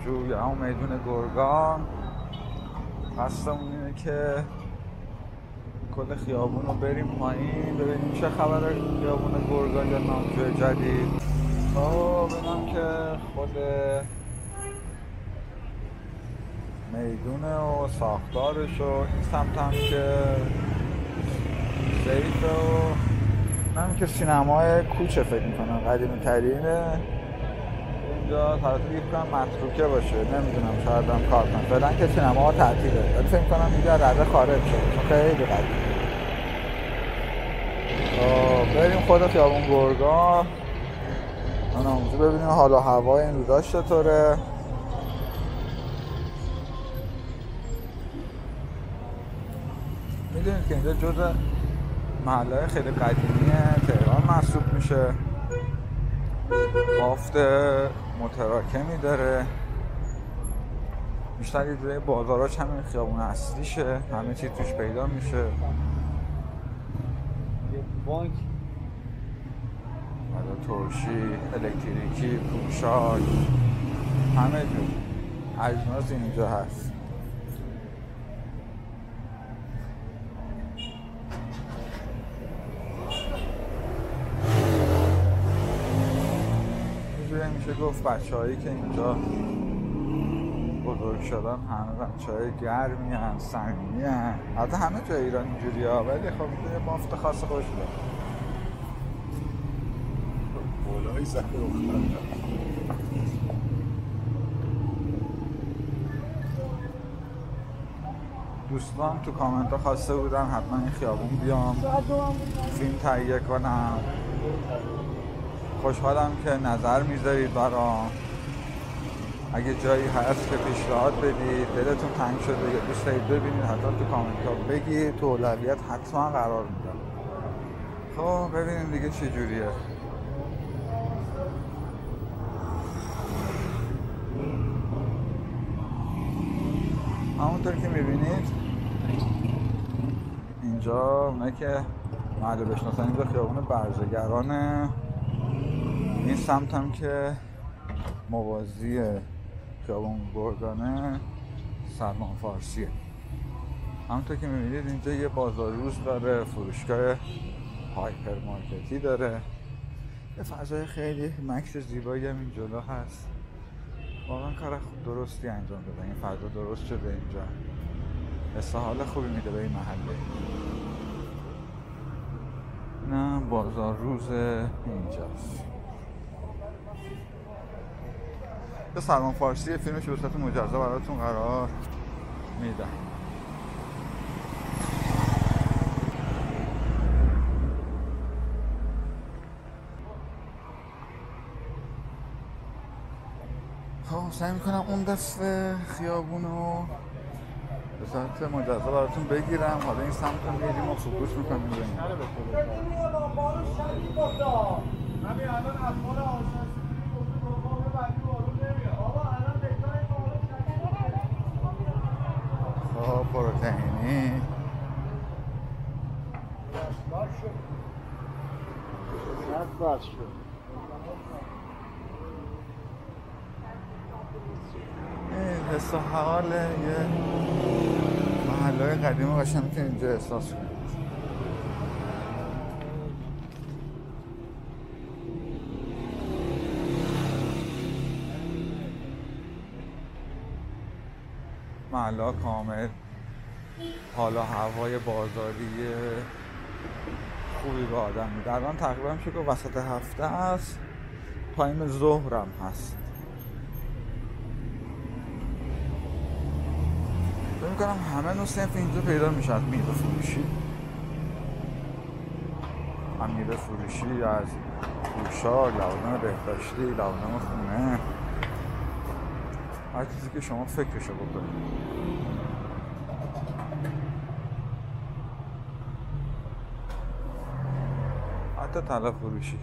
نامجو یا همون میدون گرگان. قصدمون اینه که کل خیابون رو بریم پایین ببینیم چه خبره خیابون گرگان یا نامجو جدید. ببینم که خود میدونه و ساختارش و این سمت هم که سید و هم که سینمای کوچه فکر میکنم قدیمی ترینه اینجا. طرف دیگه کنم متروکه باشه، نمیدونم، شاید هم کار کنم. فعلا که سینما ها تعطیله ولی فکر میکنم اینجا رده خارج شد، خیلی قدیمه. بریم خود خیابون گرگان نامجو ببینیم حال و هوای این روزا چطوره. میدونید که اینجا جزء محله‌های خیلی قدیمی تهران محسوب میشه. بافت متراکمی داره. بیشتر یه جوری بازاراش همین خیابون اصلیشه، همه چی توش پیدا میشه. یه بانک، ترشی، الکتریکی، پوشاک، همه جور اجناس اینجا هست. میشه گفت بچه‌هایی که اینجا بزرگ شدن همه بچه‌های گرمی هستن، صمیمی هستن. البته همه جای ایران اینجوریه ولی خب اینجا یه بافت خاص خوش داره. بالای سر افتاد. دوستان تو کامنت ها خواسته بودن حتما این خیابون بیام فیلم تهیه کنم. خوشحالم که نظر میذارید برام. اگه جایی هست که پیشنهاد بدید، دلتون تنگ شده یا دوست دارید ببینید حتما تو کامنت ها بگید، تو اولویت حتما قرار میدم. خب ببینیم دیگه چه جوریه. همونطور که میبینید اینجا اونه که محل بشناسن اینجا خیابون برزگرانه. این سمت هم که موازی خیابون گرگانه سلمان فارسیه. همونطور که میبینید اینجا یه بازار روز داره، فروشگاه هایپر مارکتی داره. یه فضای خیلی مکس زیبایی هم این جلو هست. واقعا کار درستی انجام داده، این فضا درست شده اینجا، حس حال خوبی میده به این محله. نه بازار روز اینجاست. یه سلمان فارسی فیلمش به صورت مجزا براتون قرار میدم. خب سعی میکنم اون دست خیابونو به صورت مجزا براتون بگیرم. حالا این سمت رو میریم و خصوص میکنیم ببینیم. خب پروتئینی این حس و حال یه محله‌های قدیم قشنگ که اینجا احساس کنید. محله‌ها کامل حالا هوای بازاری خوبی به آدم میده. الان تقریبا میشه که وسط هفته است، تایم ظهرم هست. فکر میکنم همه نوع صنف اینجا پیدا میشه، از میوه فروشی، از میوه فروشی، از پوشاک، لوازم بهداشتی، لوازم خونه، هر چیزی که شما فکرشو بکنید. حتی طلا فروشی.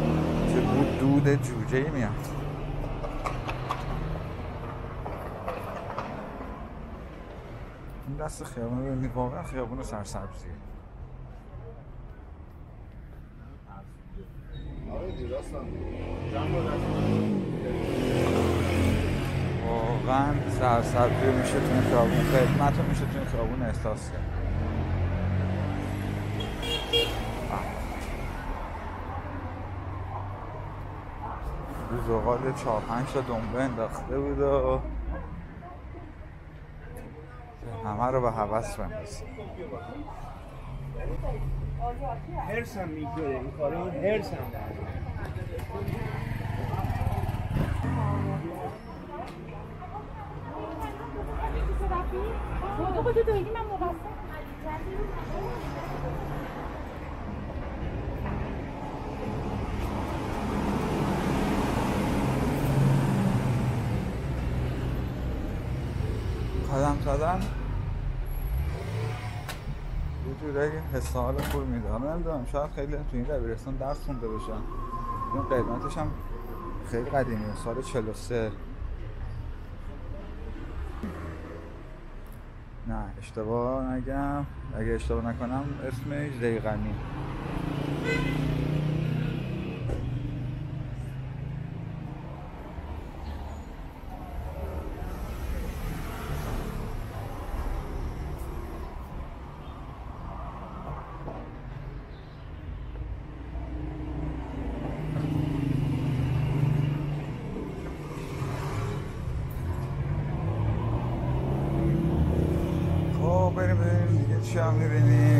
چه دود جوجه‌ای میاد. این دست خیابون رو ببینید، واقعا خیابون سرسبزیه. واقعا سرسبزی میشه تو این خیابون، خدمت رو میشه تو این خیابون احساس کرد. روز اوقات 4-5 تا دنبه انداخته بود و همه رو به هوس بندازه. هرس هم میکنه این کاره، این هرس هم داره. قدم زدن یه جورایی حس حال خوب میده. نمیدونم شاید خیلی تو این دبیرستان درس خونده باشن. این قدمتش هم خیلی قدیمیه، سال 43. نه اشتباه نگم، اگه اشتباه نکنم اسمش زیغنی. بریم دیگه چی هم میبینیم.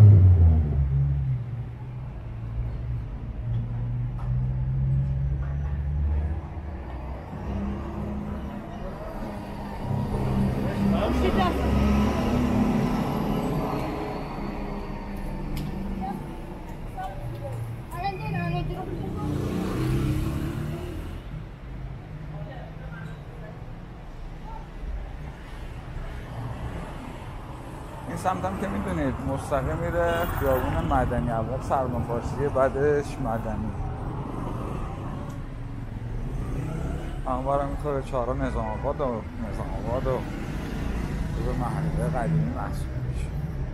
این سمت هم که میدونید مستقیم میره خیابون مدنی، اول سلمان فارسی بعدش مدنی. اونورم میخوره چهارراه نظام آباد و به محله قدیمی محسوب میشه.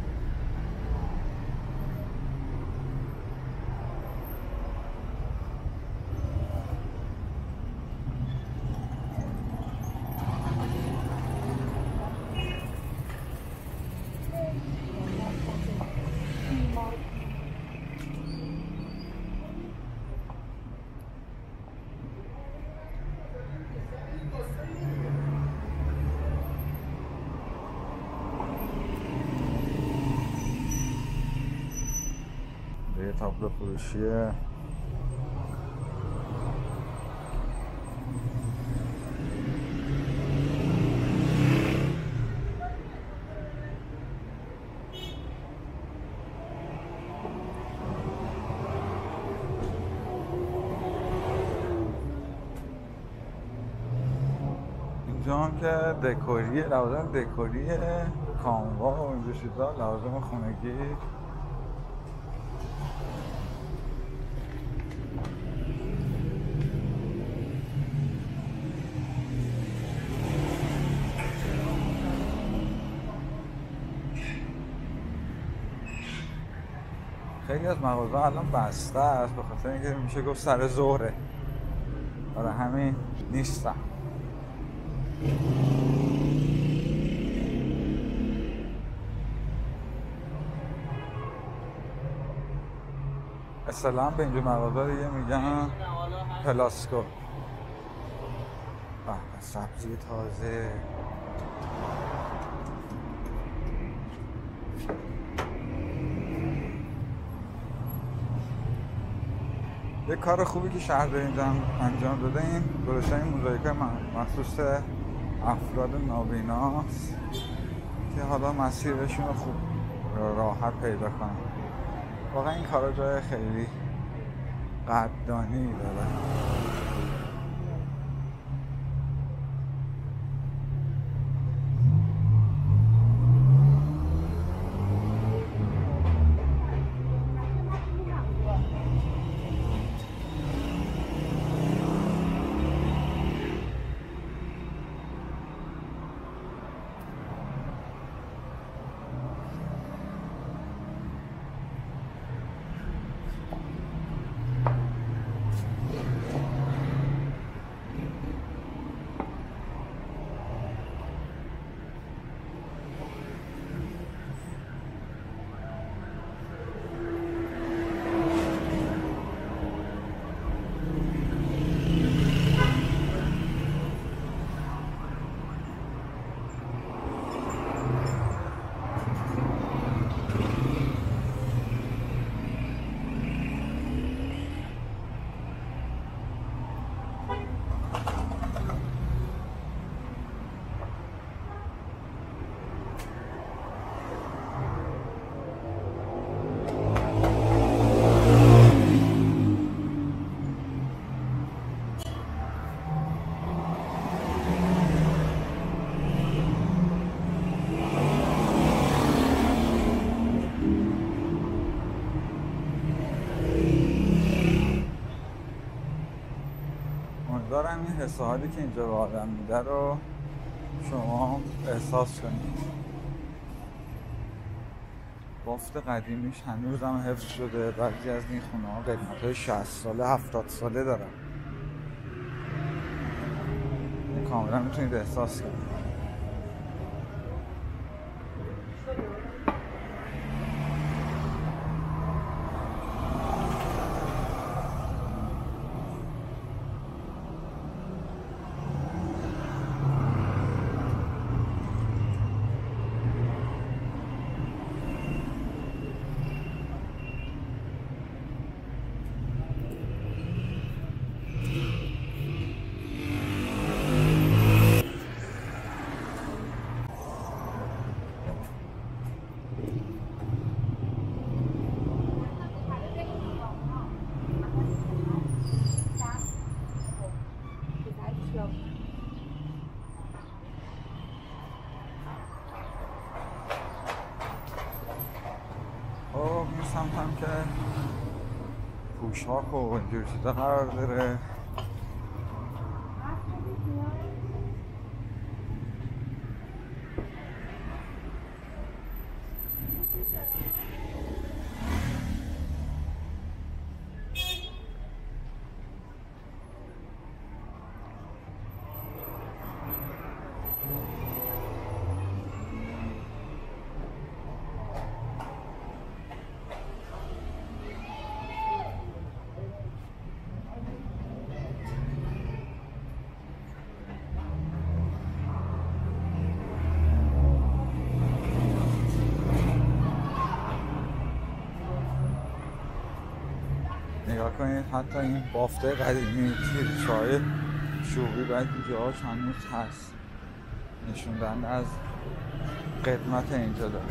یه تابلو فروشیه. اینجا هم که دکوریه، لوازم دکوریه، کاموا و اینجور چیزا، لوازم خونگی. خیلی از مغازه الان بسته است به خاطر اینکه میشه گفت سر ظهره، برای همین نیستم. اصلا به اینجا مغازه دیگه میگن پلاسکو. سبزی تازه. یه کار خوبی که شهر اینجا انجام داده این گذاشتن این موزاییک‌های مخصوص افراد نابیناست که حالا مسیرشون رو خوب راحت پیدا کنن. واقعا این کارا جای خیلی قدردانی داره. امیدوارم این حس و حالی که اینجا به آدم میده رو شما احساس کنید. بافت قدیمیش هنوز هم حفظ شده. بعضی از این خونه ها قدمت‌های 60 ساله 70 ساله دارن. این کاملا میتونید احساس کنید. این سمت هم که پوشاک و اینجور چیزا قرار داره. نگاه کنید حتی این بافته قدیمی تیرچای شوقی باید اینجاهاش هنوز هست. نشون دهنده از قدمت اینجا داره.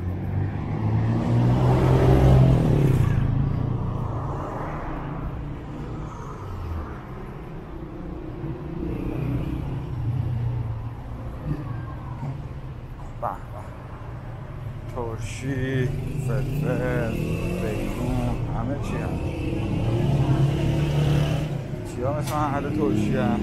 به به، ترشی، فلفل، بیگون، همه چی هست. چیا مثل محل ترشی هم.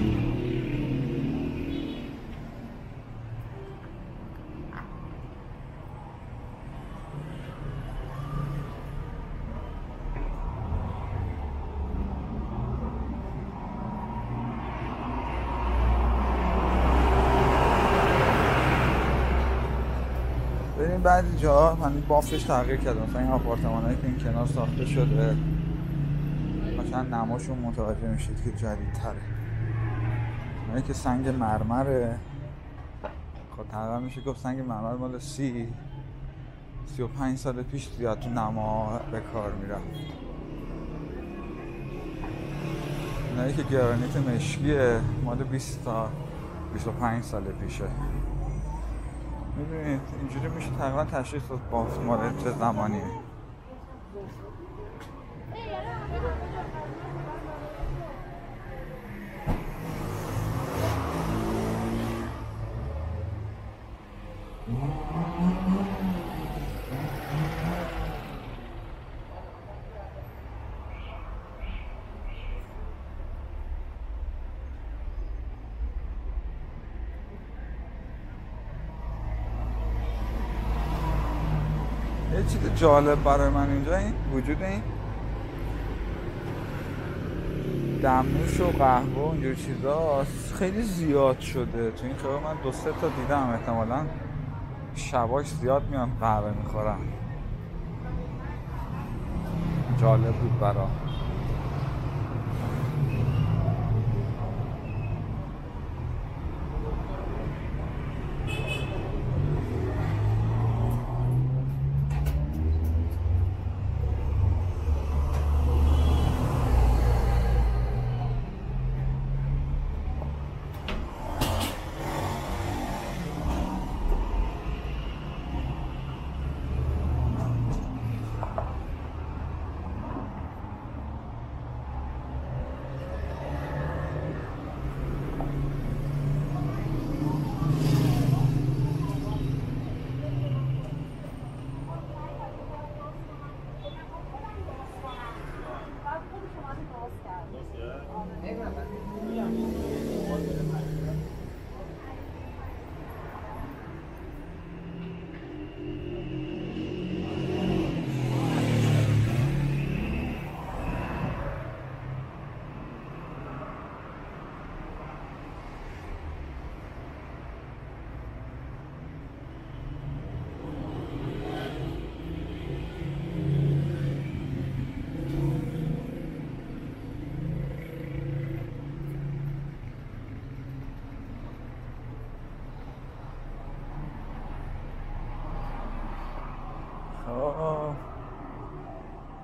ببین بعضی جاها همین بافتش تغییر کرده. مثلا این آپارتمان‌هایی که این کنار ساخته شده مثلا نماشون متوجه میشید که جدیدتره. اینه که سنگ مرمره. خب تقریبا میشه گفت سنگ مرمر مال 35 سال پیش زیاد تو نما به کار میرفت. اینایی که گرانیت مشکیه مال 20 تا 25 سال پیشه. میبینید اینجوری میشه تقریبا تشخیص داد بافت مال چه زمانیه. یه چیز جالب برای من اینجا این وجود این دمنوش و قهوه و اینجور چیزا خیلی زیاد شده تو این خیابون. من 2-3 تا دیدم، احتمالاً شباش زیاد میان قهوه میخورن. جالب بود برام.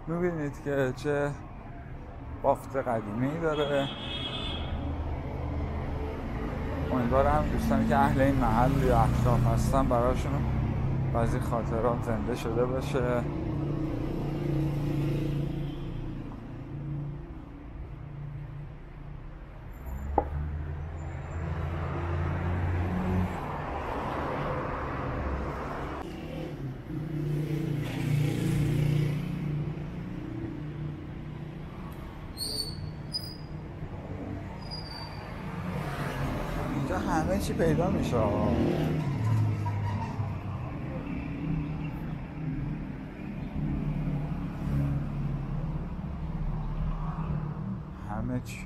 میبینید که چه بافت قدیمی داره. امیدوارم دوستانی که اهل این محل یا اطراف هستن براشون بعضی خاطرات زنده شده باشه. اینجا همه چی پیدا میشه. همه چی.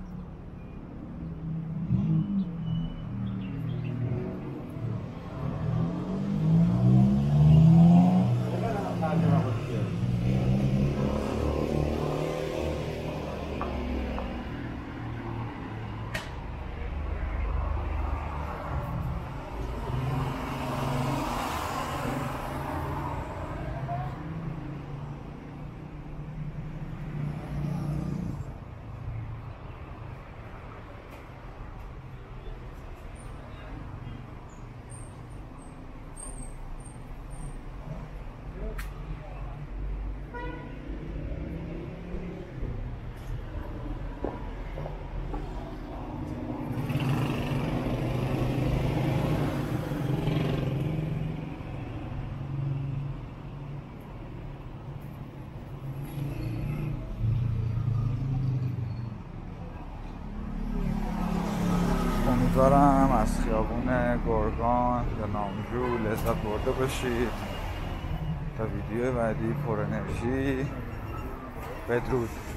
امیدوارم از خیابون گرگان یا نامجو لذت برده باشید. تا ویدیو بعدی پر انرژی. بدرود.